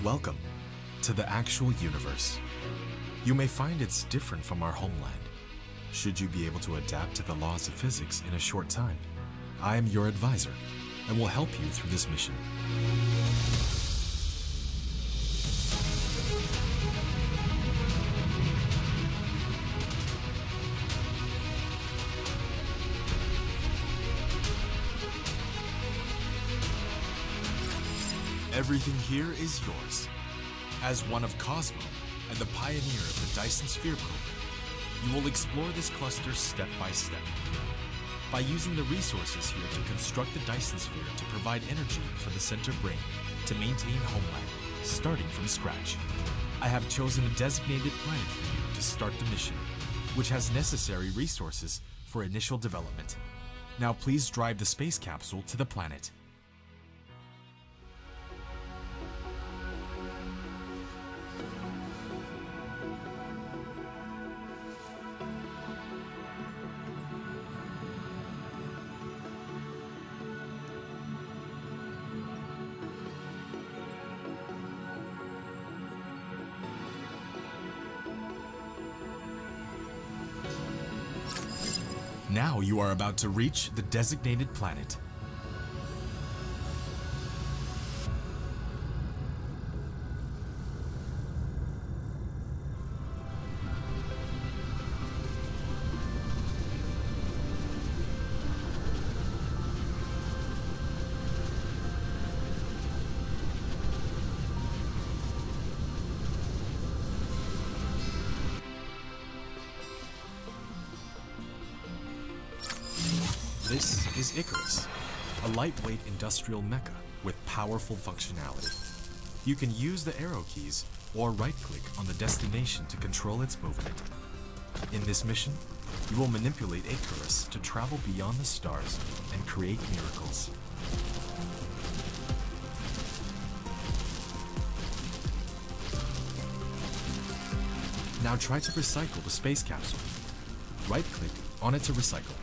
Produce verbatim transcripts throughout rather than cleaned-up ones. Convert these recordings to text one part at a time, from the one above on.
Welcome to the actual universe. You may find it's different from our homeland. Should you be able to adapt to the laws of physics in a short time, I am your advisor and will help you through this mission. Everything here is yours. As one of Cosmo and the pioneer of the Dyson Sphere program, you will explore this cluster step by step. By using the resources here to construct the Dyson Sphere to provide energy for the center brain to maintain homeland, starting from scratch. I have chosen a designated planet for you to start the mission, which has necessary resources for initial development. Now please drive the space capsule to the planet. Now you are about to reach the designated planet. This is Icarus, a lightweight industrial mecha with powerful functionality. You can use the arrow keys or right-click on the destination to control its movement. In this mission, you will manipulate Icarus to travel beyond the stars and create miracles. Now try to recycle the space capsule. Right-click on it to recycle.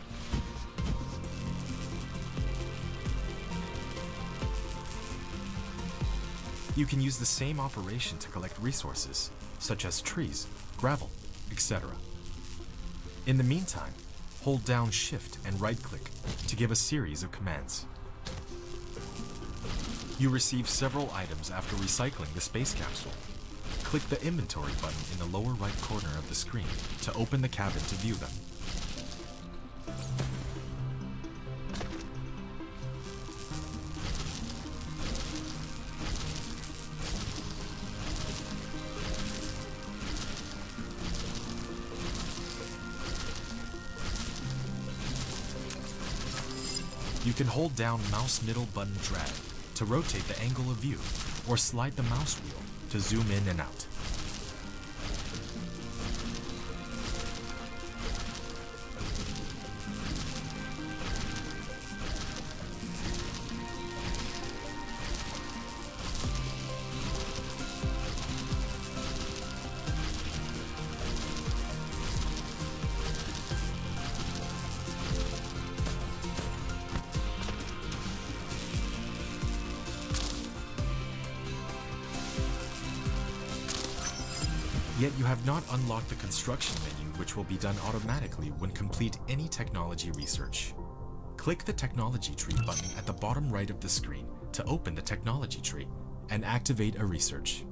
You can use the same operation to collect resources, such as trees, gravel, et cetera. In the meantime, hold down Shift and right-click to give a series of commands. You receive several items after recycling the space capsule. Click the inventory button in the lower right corner of the screen to open the cabin to view them. You can hold down mouse middle button drag to rotate the angle of view, or slide the mouse wheel to zoom in and out. Yet you have not unlocked the construction menu, which will be done automatically when complete any technology research. Click the technology tree button at the bottom right of the screen to open the technology tree and activate a research.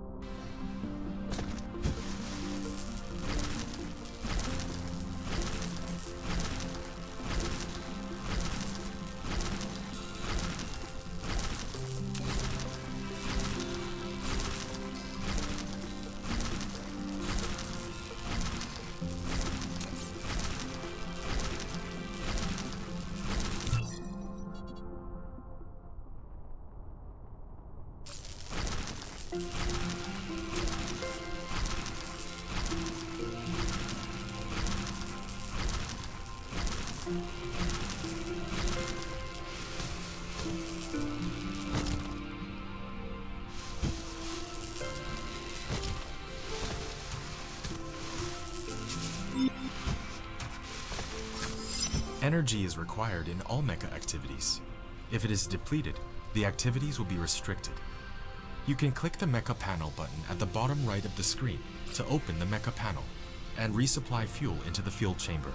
Energy is required in all mecha activities. If it is depleted, the activities will be restricted. You can click the Mecha Panel button at the bottom right of the screen to open the Mecha Panel and resupply fuel into the fuel chamber.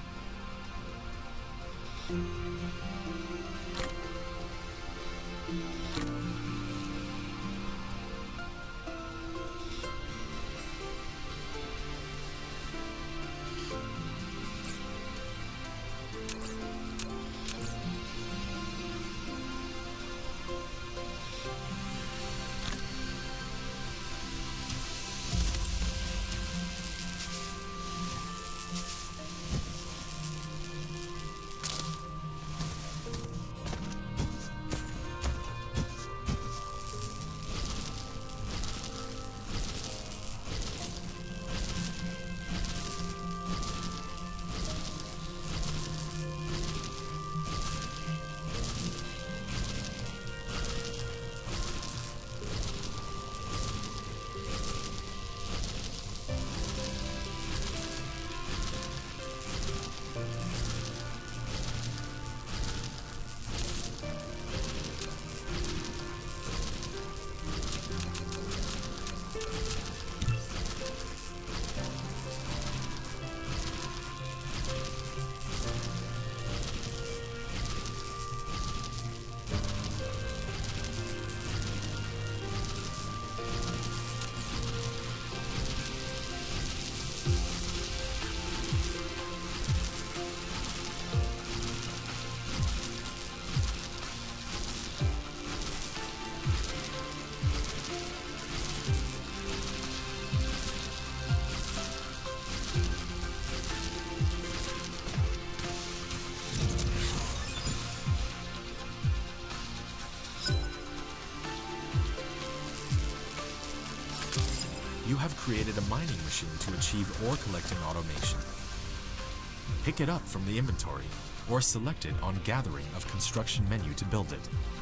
You have created a mining machine to achieve ore collecting automation. Pick it up from the inventory or select it on Gathering of Construction menu to build it.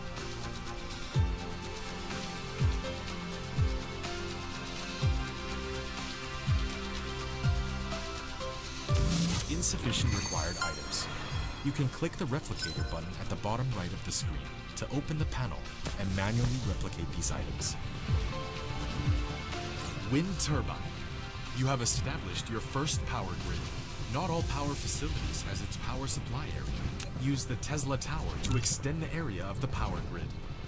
Insufficient required items. You can click the replicator button at the bottom right of the screen to open the panel and manually replicate these items. Wind turbine. You have established your first power grid. Not all power facilities has its power supply area. Use the Tesla Tower to extend the area of the power grid.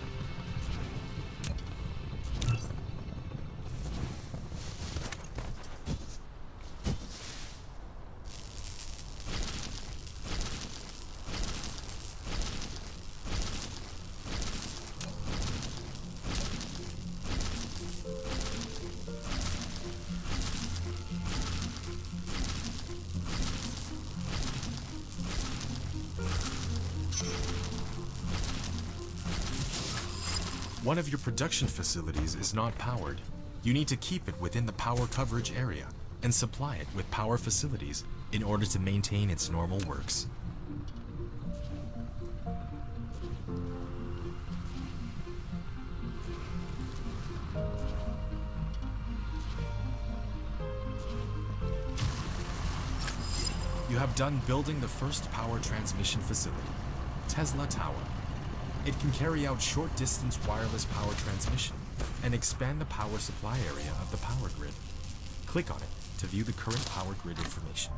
One of your production facilities is not powered. You need to keep it within the power coverage area and supply it with power facilities in order to maintain its normal works. You have done building the first power transmission facility, Tesla Tower. It can carry out short-distance wireless power transmission and expand the power supply area of the power grid. Click on it to view the current power grid information.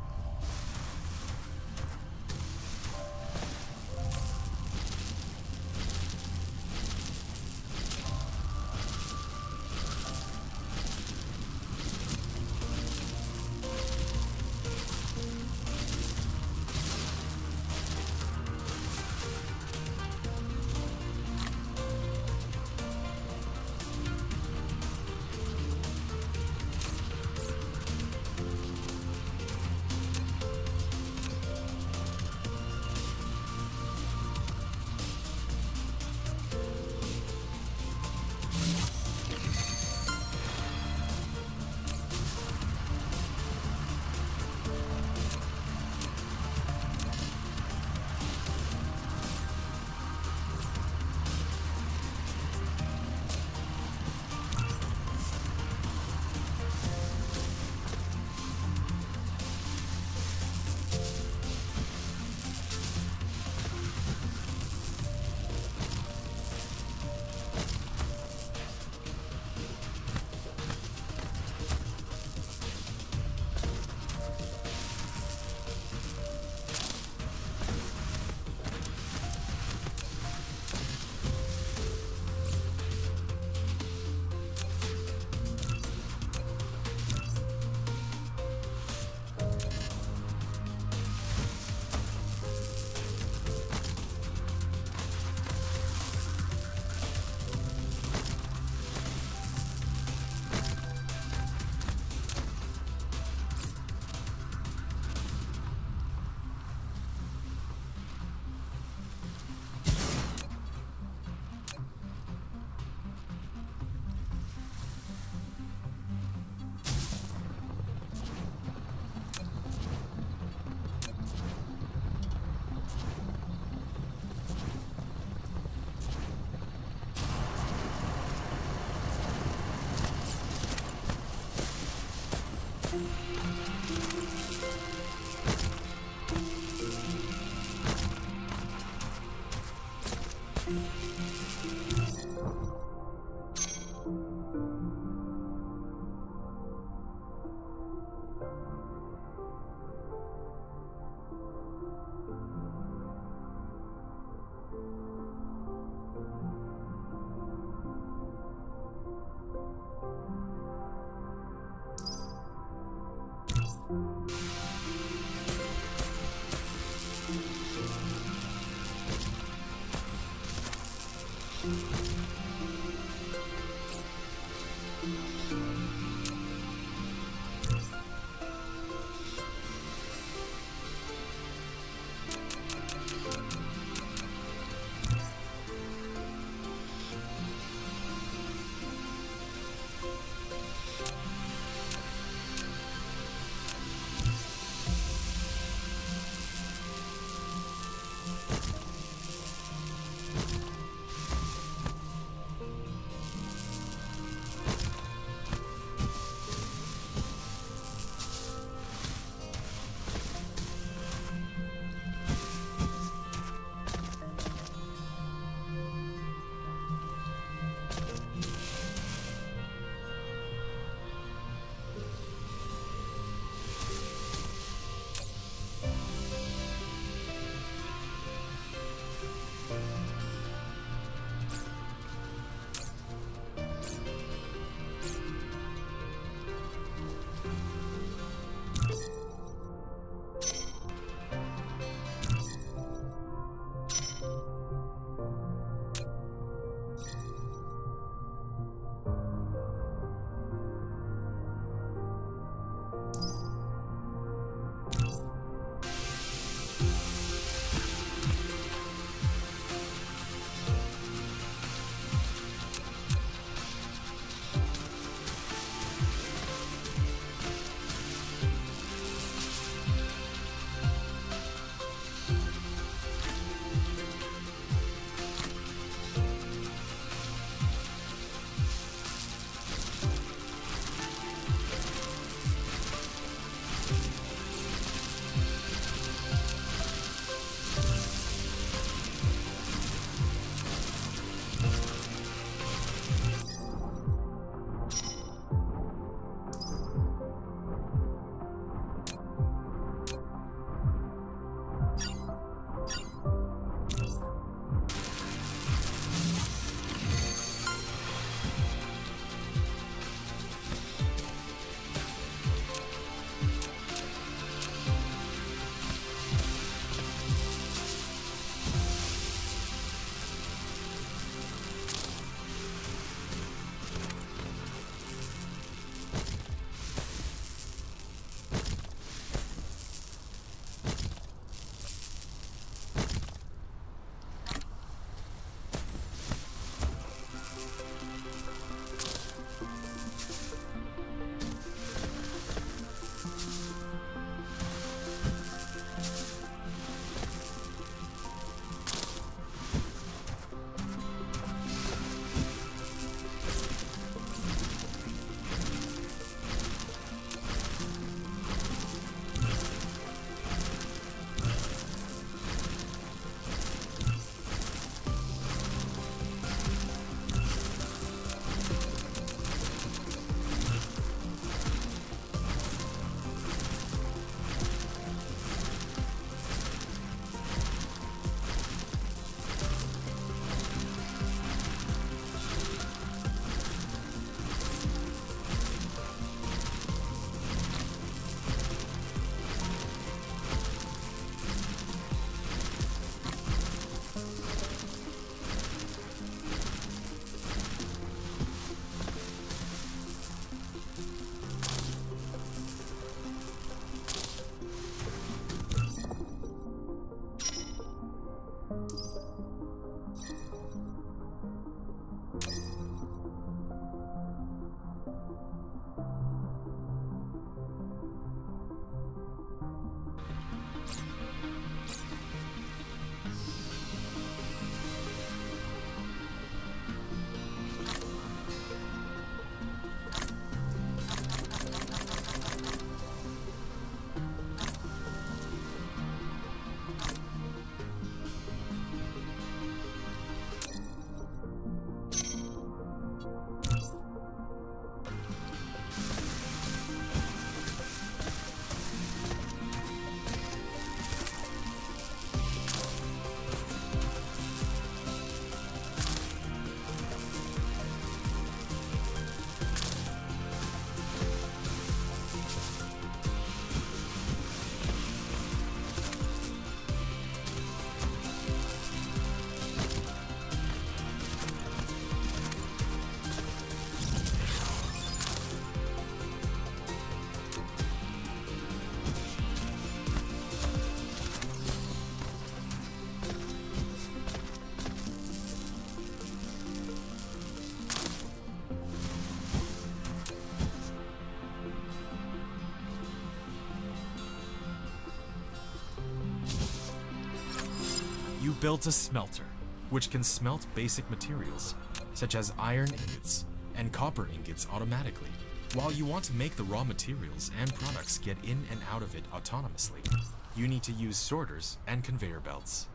You built a smelter, which can smelt basic materials, such as iron ingots and copper ingots automatically. While you want to make the raw materials and products get in and out of it autonomously, you need to use sorters and conveyor belts.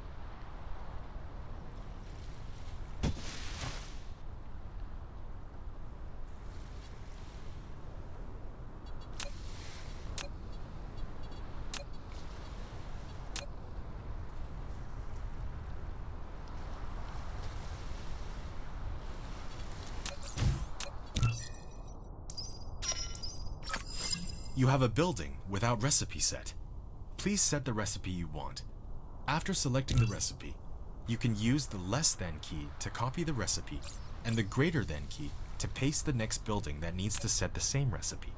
You have a building without recipe set. Please set the recipe you want. After selecting the recipe, you can use the less than key to copy the recipe and the greater than key to paste the next building that needs to set the same recipe.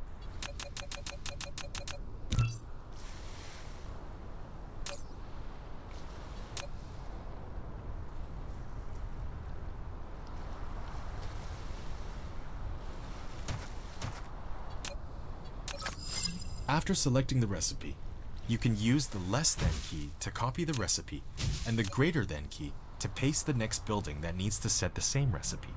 After selecting the recipe, you can use the less than key to copy the recipe and the greater than key to paste the next building that needs to set the same recipe.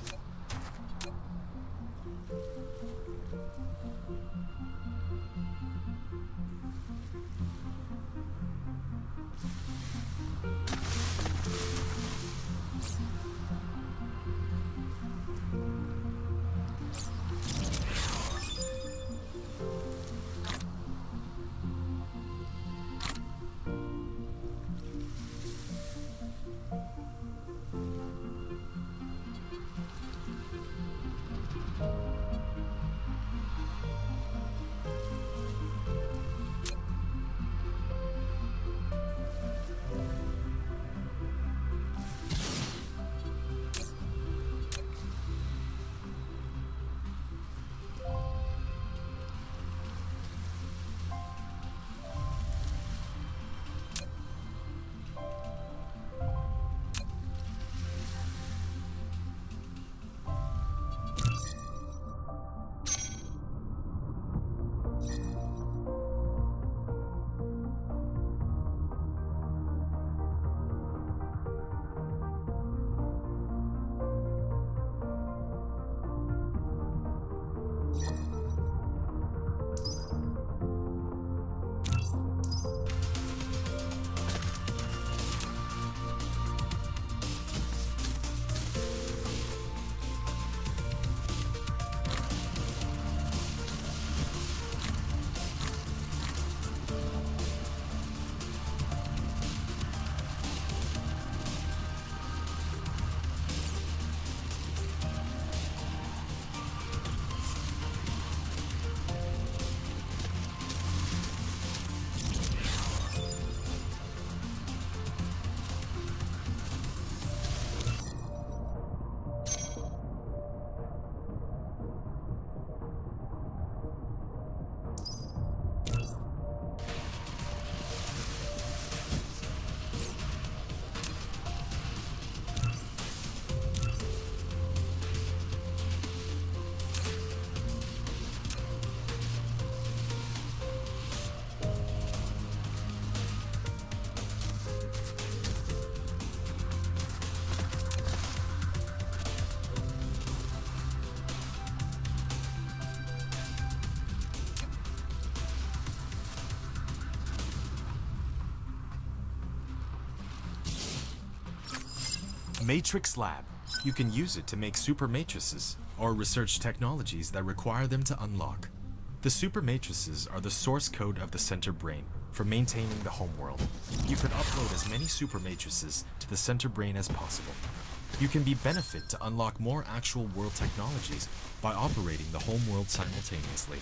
Matrix Lab. You can use it to make super matrices or research technologies that require them to unlock. The super matrices are the source code of the center brain for maintaining the homeworld. You can upload as many super matrices to the center brain as possible. You can be benefit to unlock more actual world technologies by operating the homeworld simultaneously.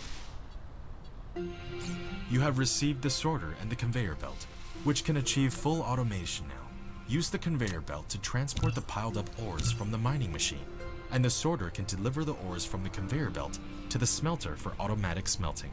You have received the sorter and the conveyor belt, which can achieve full automation now. Use the conveyor belt to transport the piled up ores from the mining machine, and the sorter can deliver the ores from the conveyor belt to the smelter for automatic smelting.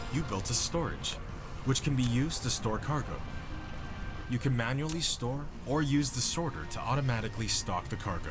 you built a storage, which can be used to store cargo. You can manually store or use the sorter to automatically stock the cargo.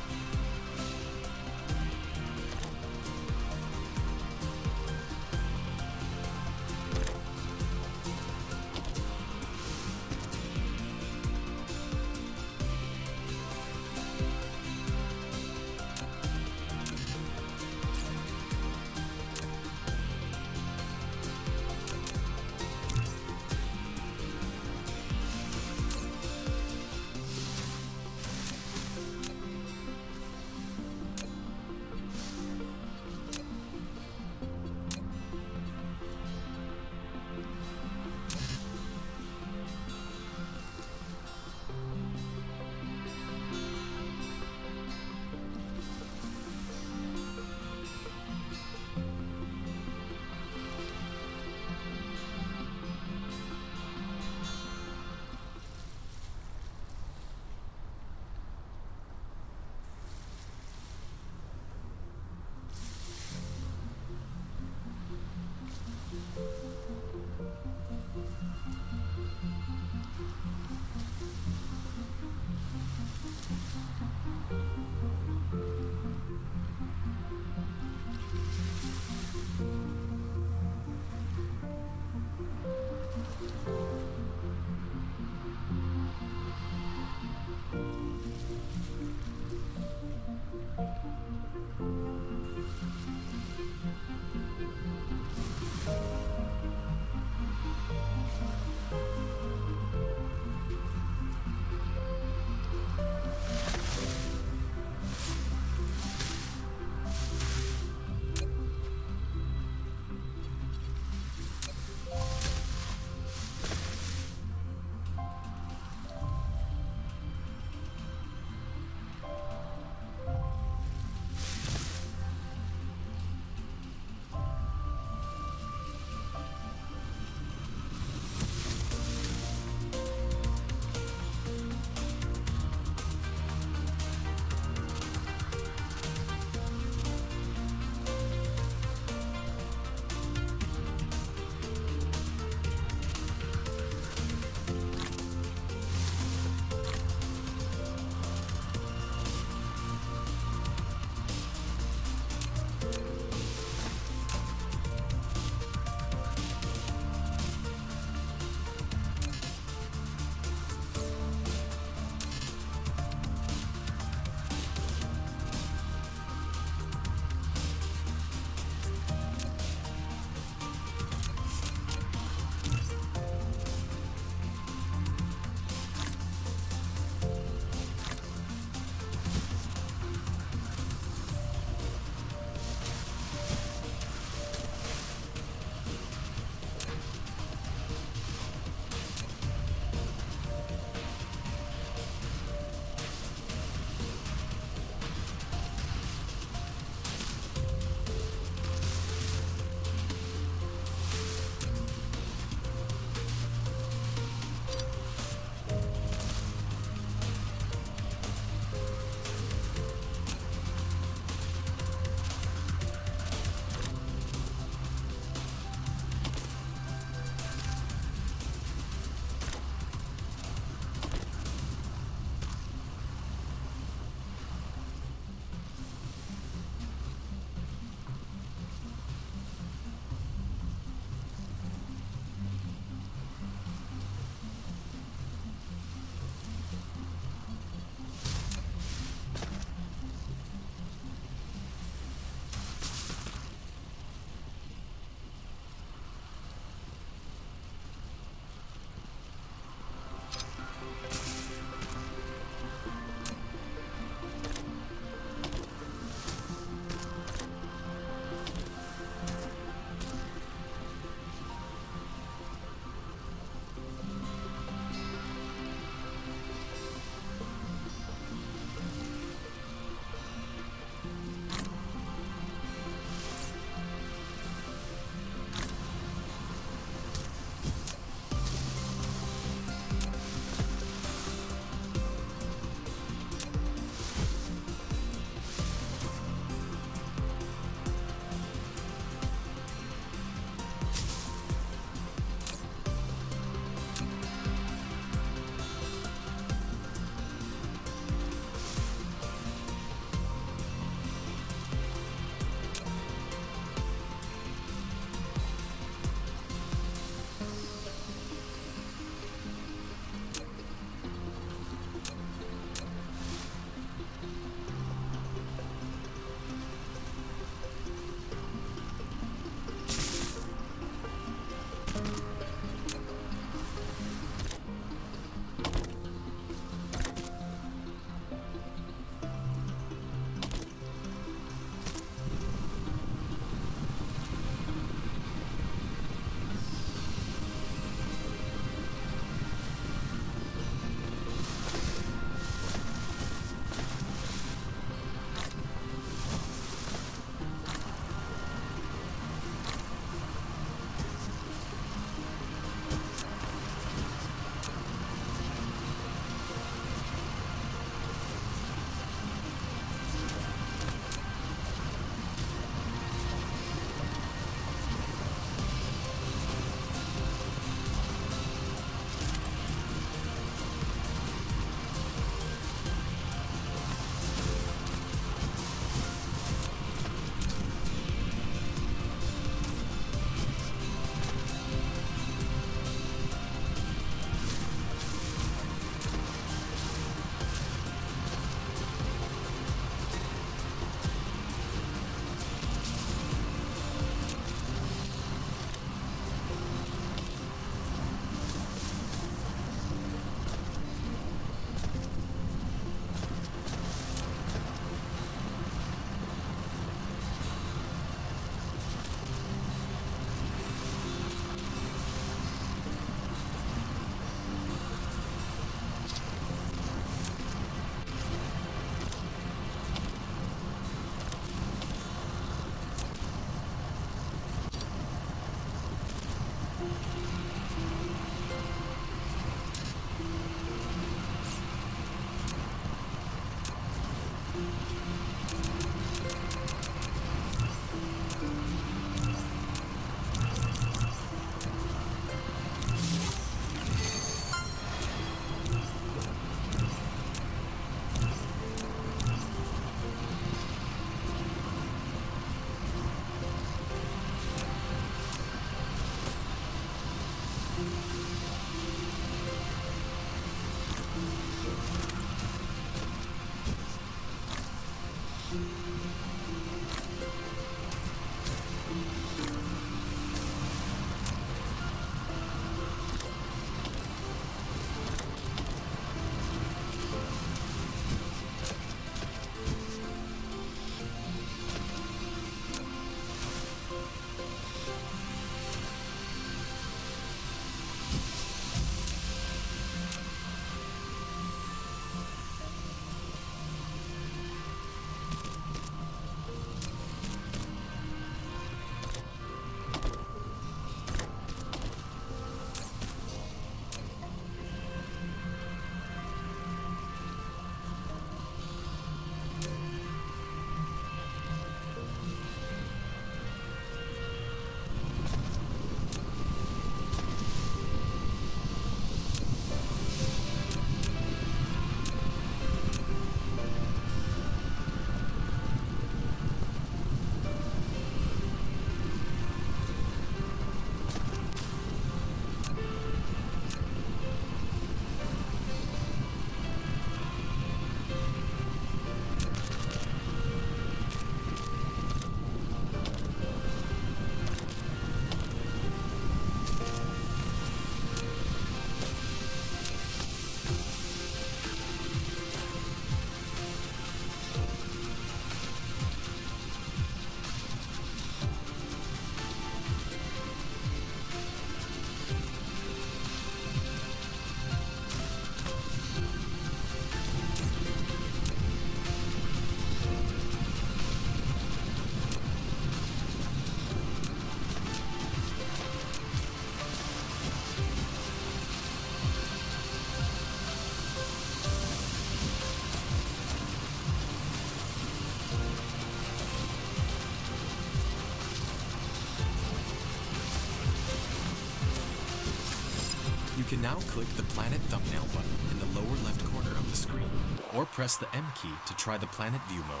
You can now click the planet thumbnail button in the lower left corner of the screen, or press the M key to try the planet view mode.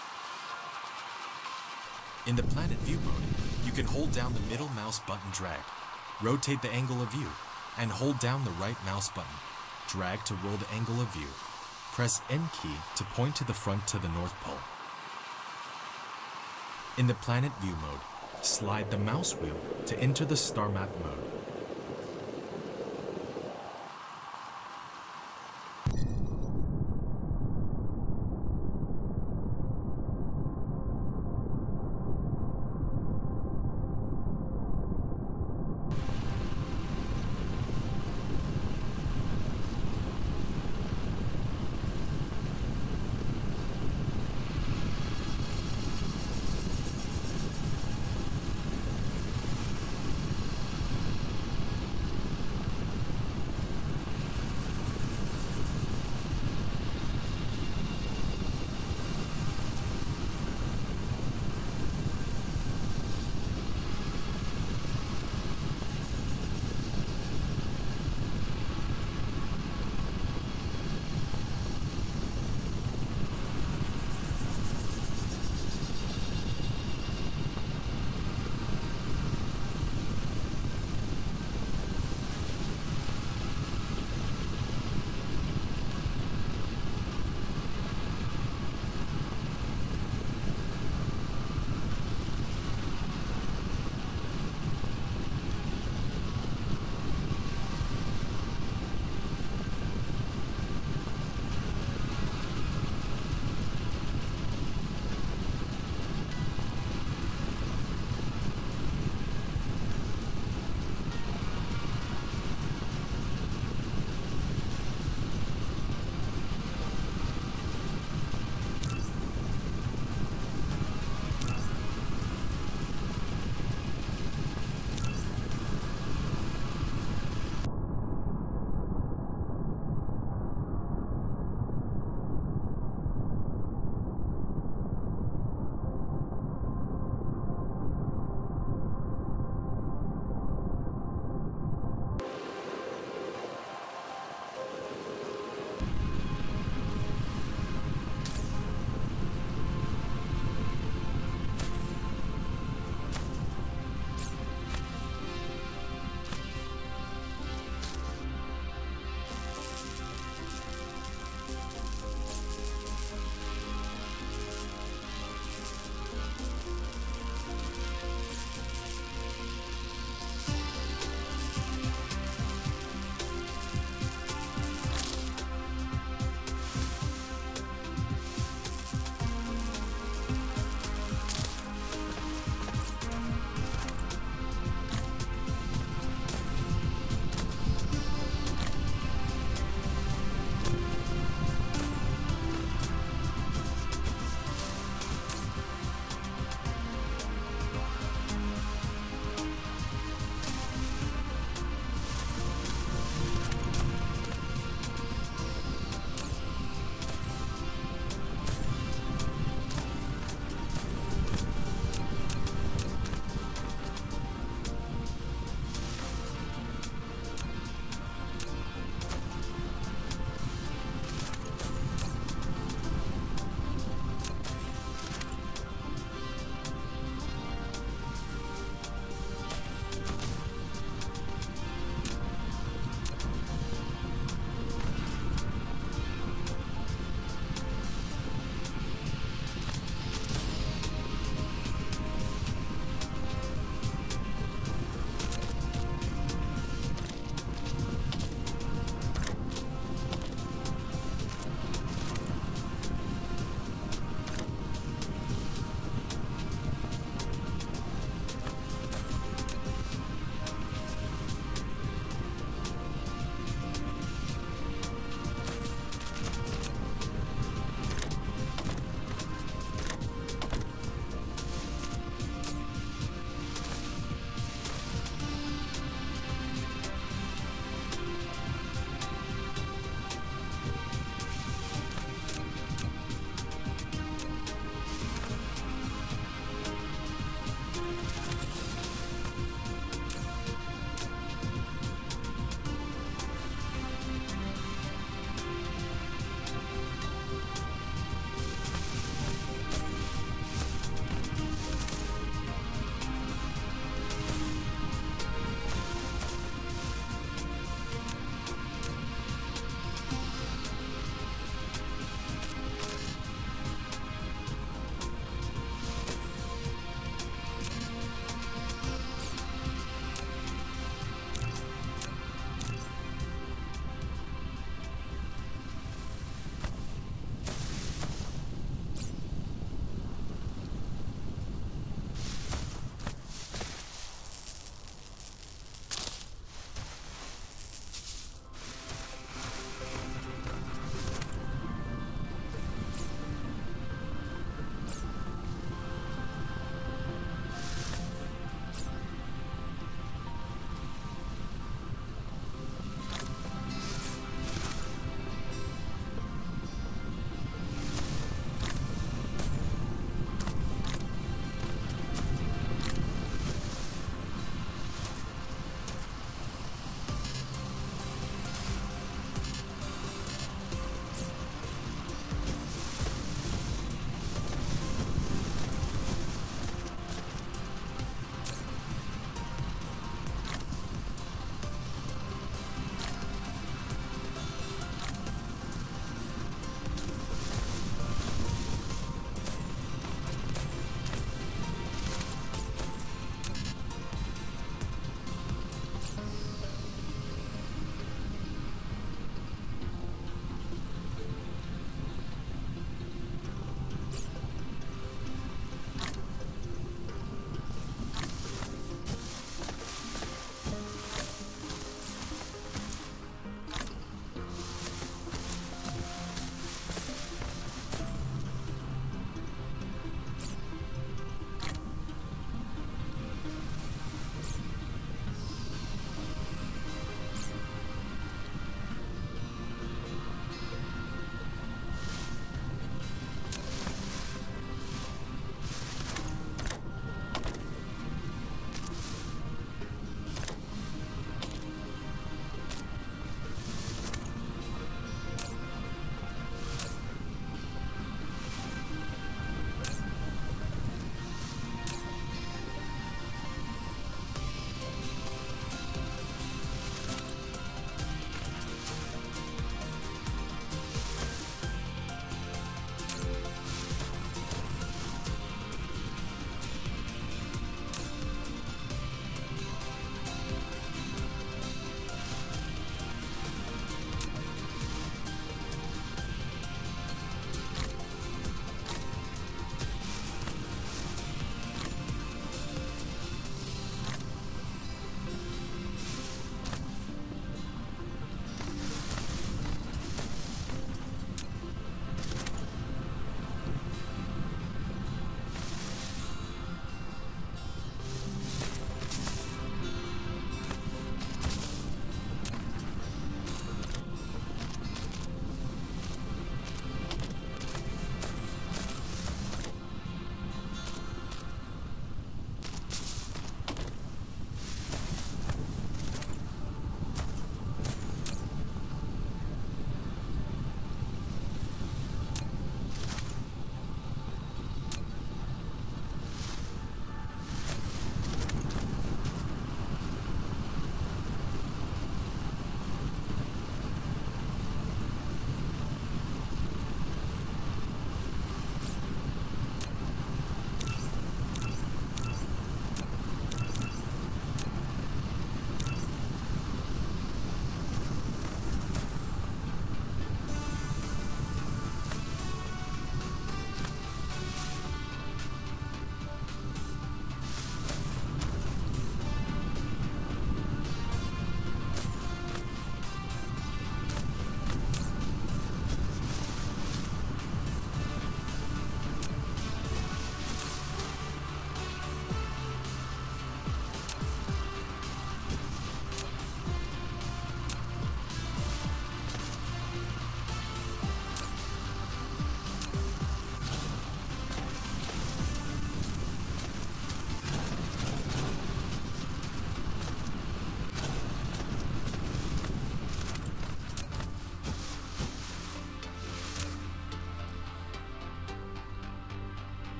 In the planet view mode, you can hold down the middle mouse button drag, rotate the angle of view, and hold down the right mouse button, drag to roll the angle of view. Press N key to point to the front to the North Pole. In the planet view mode, slide the mouse wheel to enter the star map mode.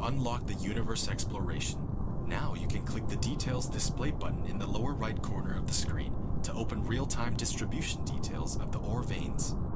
unlocked the Universe Exploration. Now you can click the Details Display button in the lower right corner of the screen to open real-time distribution details of the ore veins.